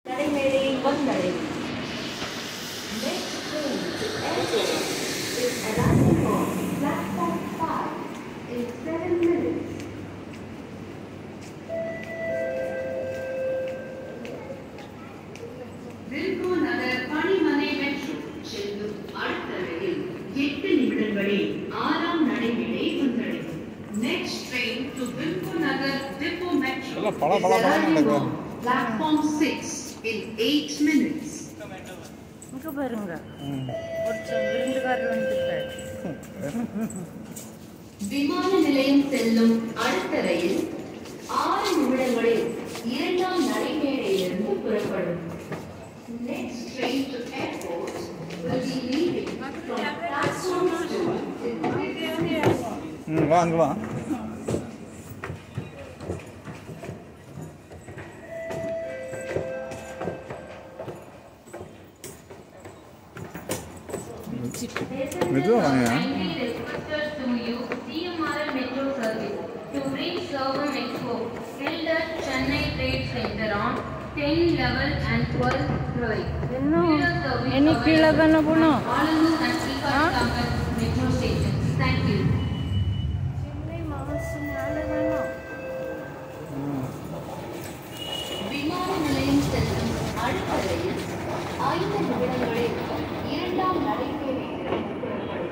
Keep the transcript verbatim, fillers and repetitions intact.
நடைமேடை வந்தடையும். Next train to airport is arriving on platform five in seven minutes. வில்கோ நகர் பணிமனை metro செல்லும் அடுத்த ரயில் எட்டு நிமிடங்களில் ஆறாம் நடைமேடை வந்தடையும். Next train to Vilko Nagar Depot Metro is arriving on platform six in eight minutes. இங்க பாருங்க ஒரு விருந்துகாரர் வந்துட்டார். விமான நிலையம் செல்லும் அடுத்த ரயில் ஆறு நிமிடங்களில் இரண்டாம் நடைமேடையிலிருந்து புறப்படும். Next train to airport will be leaving from platform two in six minutes. ம் வா அங்க வா. மெதுவா வாங்க. Requested to use C M R L Metro service to reach Servam Expo held at Chennai Trade Center on ten, eleven and twelve July. என்ன என்ன கீழே தானே போனோம். Alanu and Ika campus metro stations. Thank you. Chennai மாவட்டம் மேலே வேணும். விமான நிலையம் செல்லும் அடுத்த ரயில் ஐந்து நிமிடங்களில் இரண்டாம் நடைமேடையிலிருந்து புறப்படும்.